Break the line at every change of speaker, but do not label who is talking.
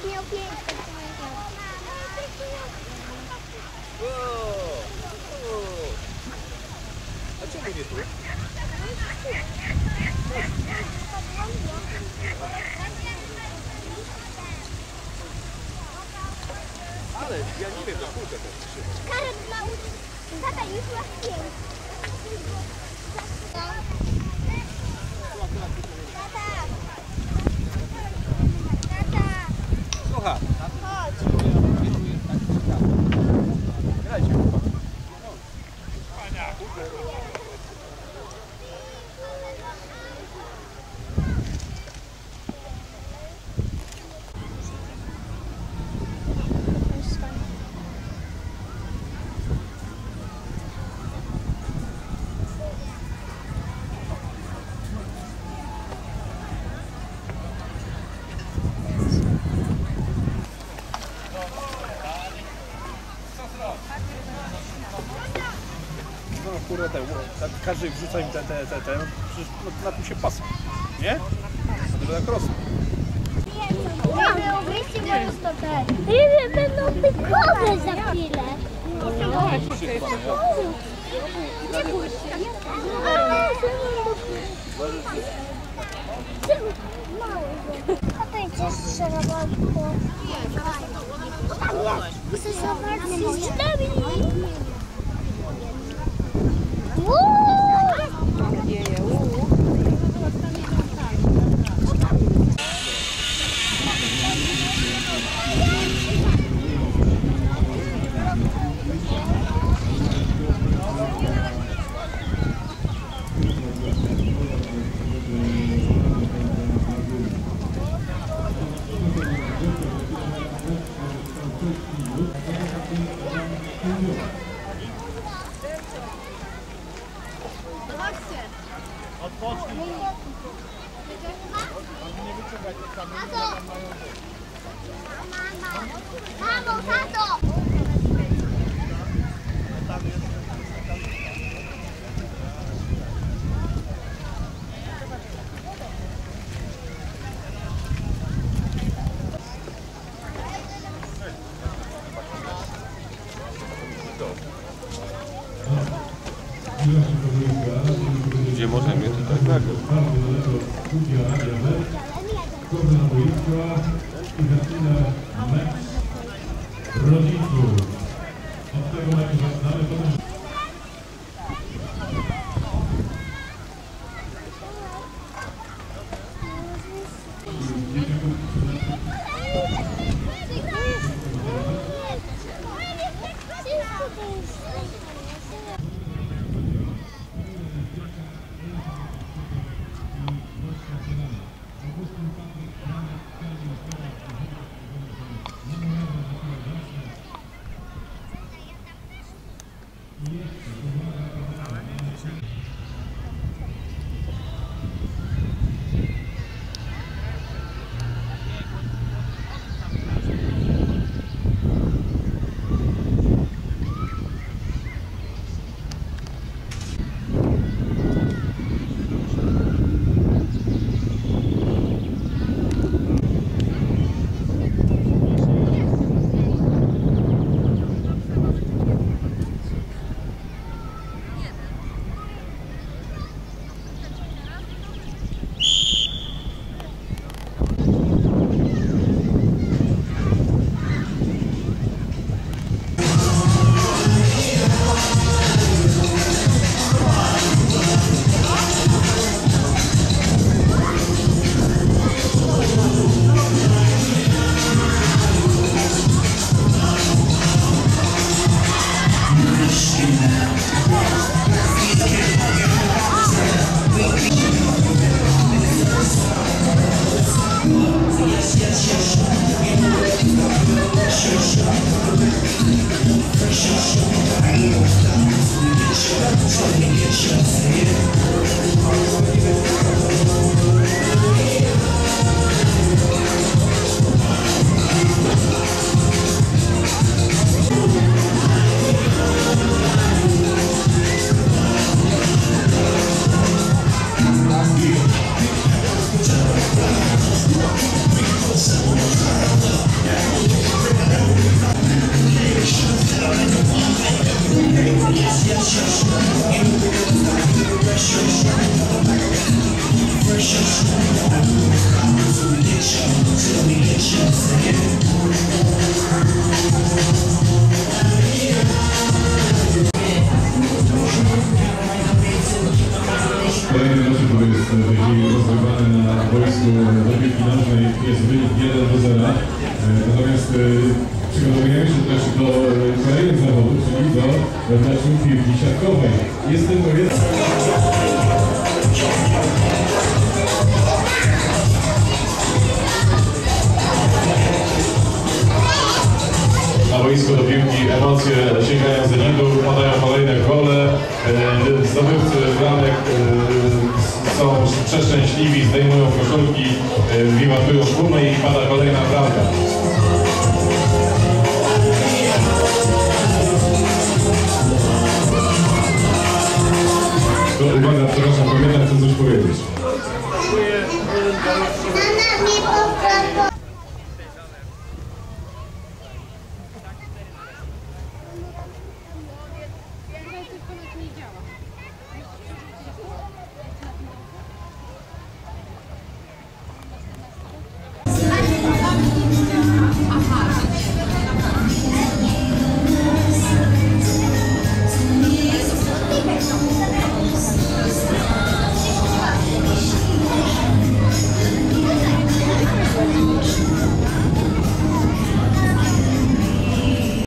miał 5, tak
A czemu nie tu? Ale ja nie wiem, na kółkę też trzyma.
Karet ma tata już ma 5.
Słuchaj.
Chodź.
Grajcie. No kurde, tak każdy wrzuca im te, przecież na tym się pasą, nie? Żeby tak rosło.
Nie będą tykowe za chwilę. A to jest szerokowo. Chcesz zobaczyć z nami?
Odpocznij. Nie wyciągaj tych kamieni, bo tam mają być.
Mamo, tato!
Tam jest.
Gdzie możemy tutaj nagrać?
Rodziców. Od tego meczu zaczynamy, potem... Kolejny mecz, który jest w tej chwili rozgrywany na boisku do piłki nożnej, jest wynik 1-0. Natomiast przygotowujemy się też do kolejnych zawodów, czyli do meczu piłki siatkowej. Jest ten powiedz... Na boisku do piłki emocje sięgają zenitu, padają kolejne gole, zdobywcy bramek są przeszczęśliwi, zdejmują koszulki, wiwatują tłumy i pada kolejna bramka. Uwaga, przepraszam, pamiętam, chcę coś powiedzieć.
Mama mnie